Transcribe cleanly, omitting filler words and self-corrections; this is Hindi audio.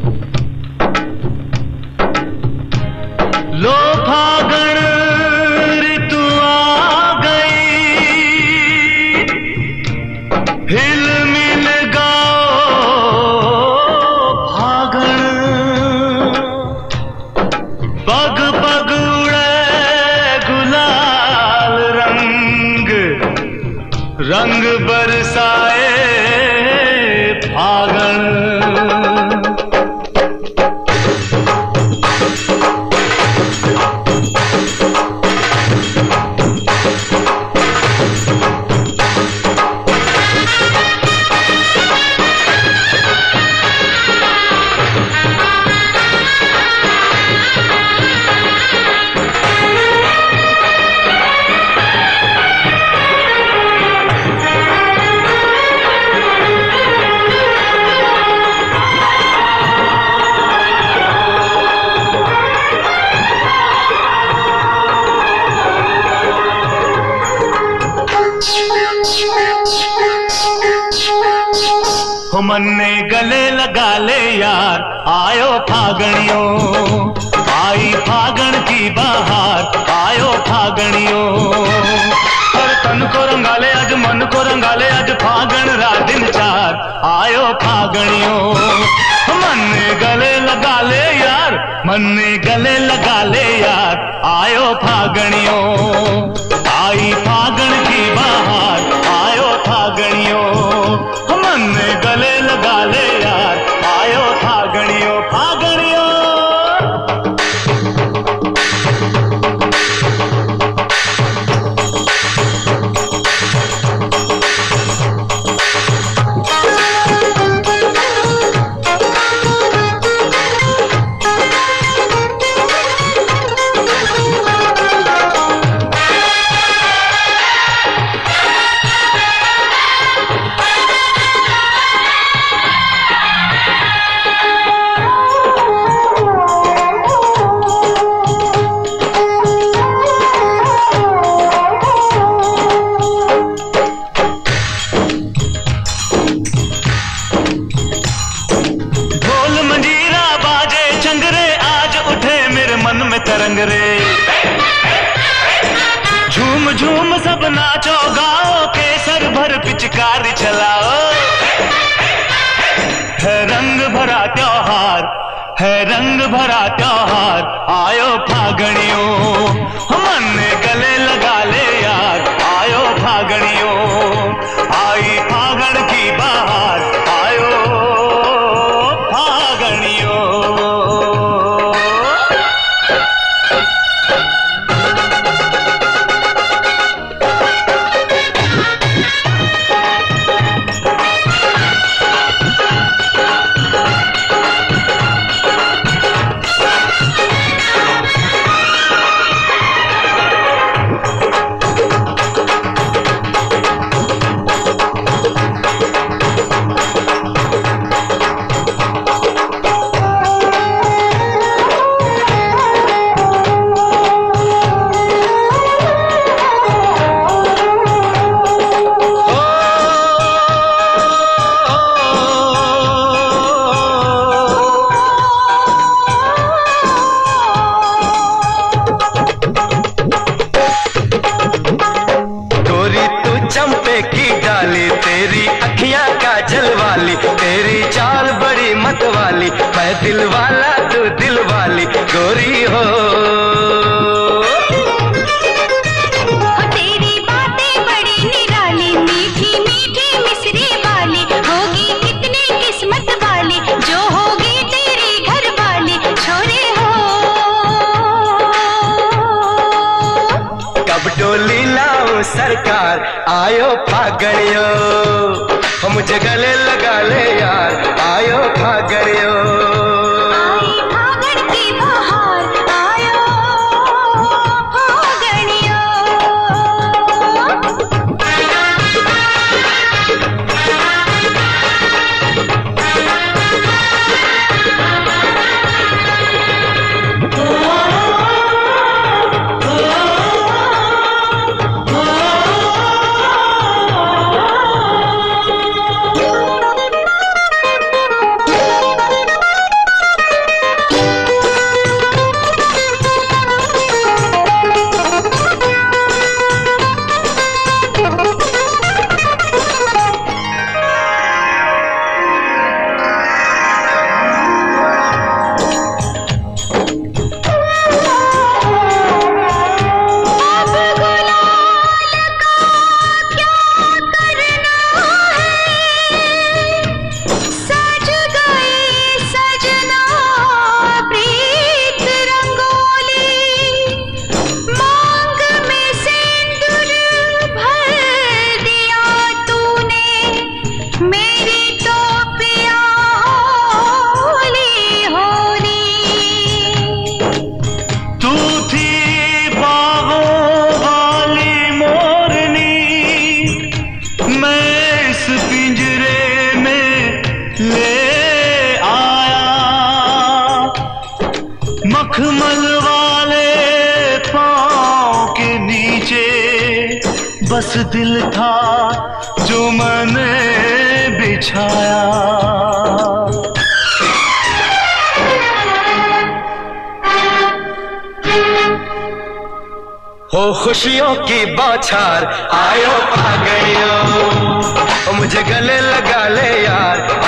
लो फागण ऋतु आ गई, हिल मिल गाओ फागण, पग पग उड़े गुलाल रंग, रंग बरसाए फागण। मन ने गले लगा ले यार, आयो फागणियों, आई फागण की बहार, आयो फागणियों। हर तन को रंगाले आज, मन को रंगाले आज, फागण रात दिन चार, आयो फागणियों। मन ने गले लगा ले यार, मन ने गले लगा ले यार, आयो फागणियों, आई फागण की बहार, आयो फागणियों। मन ने गले लगा ले यार, आयो फागणियों, फागणियों। तरंग रे, झूम झूम सब नाचो गाओ, केसर भर पिचकारी चलाओ। है रंग भरा त्योहार, है रंग भरा त्योहार, आयो फागणियों। मन ने गले लगा ले यार, आयो फागणियों, आई फागण की बहार, आयो फागणियों। तेरी अखियां काजल वाली, तेरी चाल बड़ी मत वाली, मैं दिल वाला तू दिल वाली गोरी हो। तेरी बातें बड़ी निराली, मीठी मीठी मिश्री वाली, होगी कितनी किस्मत वाली, जो होगी तेरी घर वाली छोरे हो। कब डोली लाऊं सरकार, आयो फागणियों, मुझे गले लगा ले यार, आयो फागणियों। आई फागण की बहार, आयो फागणियों। ले आया। मखमल वाले पाँव के नीचे बस दिल था जो मैंने बिछाया। हो खुशियों की बौछार आयो आ गयो, मुझे गले लगा ले यार